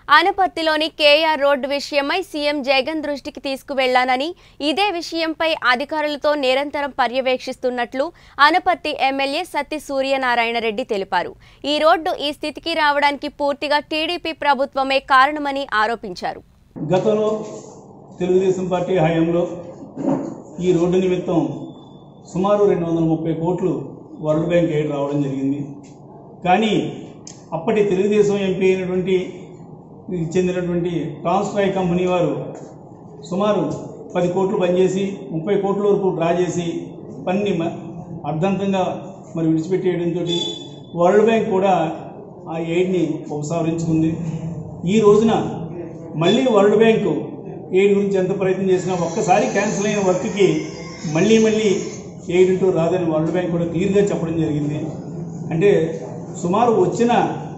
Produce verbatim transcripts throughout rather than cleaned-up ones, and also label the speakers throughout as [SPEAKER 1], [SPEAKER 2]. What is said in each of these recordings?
[SPEAKER 1] అనపర్తిలోని KR road విషయమై CM Jagan దృష్టికి తీసుకువెళ్లానని ఇదే విషయంపై అధికారులతో నిరంతరం పర్యవేక్షిస్తున్నట్లు అనపర్తి ఎమ్మెల్యే సత్తి సూర్యనారాయణ రెడ్డి తెలిపారు। ఈ రోడ్డు ఈ స్థితికి రావడానికి పూర్తిగా టీడీపీ ప్రభుత్వమే కారణమని ఆరోపించారు।
[SPEAKER 2] గతంలో తెలుగుదేశం పార్టీ హయాంలో ఈ రోడ్డు నిమిత్తం సుమారు రెండు వందల ముప్పై కోట్లు వరల్డ్ బ్యాంక్ ఎయిడ్ రావడం జరిగింది। కానీ అప్పటి తెలుగుదేశం ఎంపీ అయినటువంటి చెందినటువంటి ట్రాన్స్ట్రాయ్ కంపెనీ వారు సుమారు పది కోట్లు పనిచేసి ముప్పై కోట్ల వరకు డ్రా చేసి పని అర్ధంతంగా మరి విడిచిపెట్టేయడంతో వరల్డ్ బ్యాంక్ కూడా ఆ ఎయిడ్ని ఉపసంహరించుకుంది। ఈ రోజున మళ్ళీ వరల్డ్ బ్యాంకు ఎయిడ్ గురించి ఎంత ప్రయత్నం చేసినా ఒక్కసారి క్యాన్సిల్ అయిన వర్క్కి మళ్ళీ మళ్ళీ ఎయిడ్ అంటూ రాదని వరల్డ్ బ్యాంక్ కూడా క్లియర్గా చెప్పడం జరిగింది। అంటే సుమారు వచ్చిన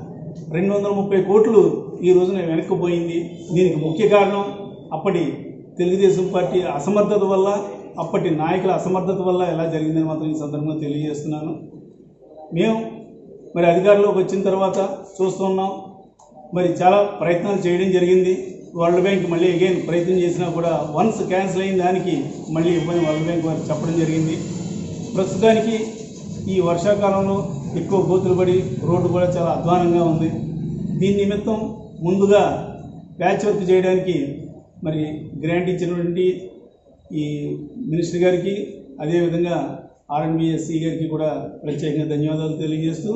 [SPEAKER 2] రెండు వందల ముప్పై కోట్లు ఈ రోజున వెనక్కిపోయింది। దీనికి ముఖ్య కారణం అప్పటి తెలుగుదేశం పార్టీ అసమర్థత వల్ల, అప్పటి నాయకుల అసమర్థత వల్ల ఎలా జరిగిందని మాత్రం ఈ సందర్భంగా తెలియజేస్తున్నాను। మేము మరి అధికారంలోకి వచ్చిన తర్వాత చూస్తున్నాం, మరి చాలా ప్రయత్నాలు చేయడం జరిగింది। వరల్డ్ బ్యాంక్ మళ్ళీ అగైన్ ప్రయత్నం చేసినా కూడా వన్స్ క్యాన్సిల్ అయిన దానికి మళ్ళీ ఇవ్వని వరల్డ్ బ్యాంక్ వారికి చెప్పడం జరిగింది। ప్రస్తుతానికి ఈ వర్షాకాలంలో ఎక్కువ గోతులు పడి రోడ్డు కూడా చాలా అధ్వానంగా ఉంది। దీని నిమిత్తం ముందుగా ప్యాచ్ వర్క్ చేయడానికి మరి గ్రాంట్ ఇచ్చినటువంటి ఈ మినిస్టర్ గారికి, అదేవిధంగా ఆర్ఎన్బిఎస్సి గారికి కూడా ప్రత్యేకంగా ధన్యవాదాలు తెలియజేస్తూ,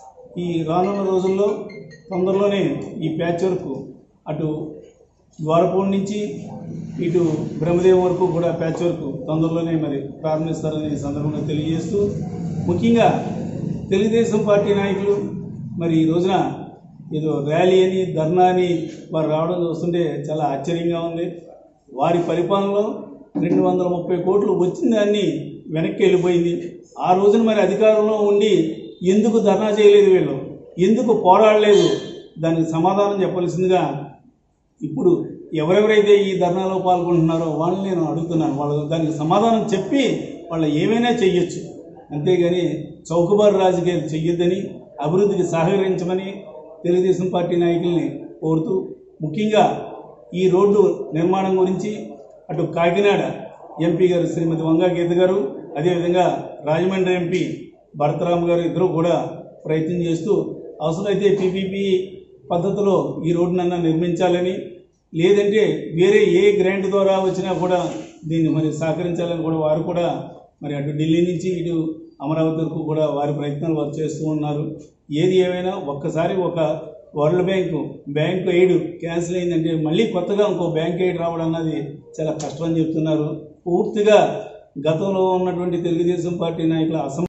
[SPEAKER 2] ఈ రానున్న రోజుల్లో తొందరలోనే ఈ ప్యాచ్ వర్క్ అటు ద్వారపూడి నుంచి ఇటు బ్రహ్మదేవం వరకు కూడా ప్యాచ్ వర్క్ తొందరలోనే మరి ప్రారంభిస్తారని సందర్భంగా తెలియజేస్తూ, ముఖ్యంగా తెలుగుదేశం పార్టీ నాయకులు మరి ఈ రోజున ఏదో ర్యాలీ అని ధర్నా అని వారు రావడం చూస్తుంటే చాలా ఆశ్చర్యంగా ఉంది। వారి పరిపాలనలో రెండు వందల ముప్పై కోట్లు వచ్చిన దాన్ని వెనక్కి వెళ్ళిపోయింది। ఆ రోజున మరి అధికారంలో ఉండి ఎందుకు ధర్నా చేయలేదు, వీళ్ళు ఎందుకు పోరాడలేదు, దానికి సమాధానం చెప్పాల్సిందిగా ఇప్పుడు ఎవరెవరైతే ఈ ధర్నాలో పాల్గొంటున్నారో వాళ్ళని నేను అడుగుతున్నాను। వాళ్ళు దానికి సమాధానం చెప్పి వాళ్ళు ఏమైనా చెయ్యొచ్చు, అంతేగాని చౌకబారు రాజకీయాలు చెయ్యొద్దని, అభివృద్ధికి సహకరించమని తెలుగుదేశం పార్టీ నాయకుల్ని కోరుతూ, ముఖ్యంగా ఈ రోడ్డు నిర్మాణం గురించి అటు కాకినాడ ఎంపీ గారు శ్రీమతి వంగా గీత గారు, అదేవిధంగా రాజమండ్రి ఎంపీ భరతరామ్ గారు ఇద్దరు కూడా ప్రయత్నం చేస్తూ అవసరమైతే పీపీపీ పద్ధతిలో ఈ రోడ్డునన్నా నిర్మించాలని, లేదంటే వేరే ఏ గ్రాంట్ ద్వారా వచ్చినా కూడా దీన్ని మరి సహకరించాలని కూడా వారు కూడా మరి అటు ఢిల్లీ నుంచి ఇటు అమరావతి వరకు కూడా వారి ప్రయత్నాలు వారు చేస్తూ ఉన్నారు। ఏది ఏమైనా ఒక్కసారి ఒక world bank bank aid cancel అయిందంటే మళ్ళీ కొత్తగా ఇంకో బ్యాంక్ ఎయిడ్ రావడం అన్నది చాలా కష్టమని చెప్తున్నారు। పూర్తిగా గతంలో ఉన్నటువంటి తెలుగుదేశం పార్టీ నాయకుల అసమ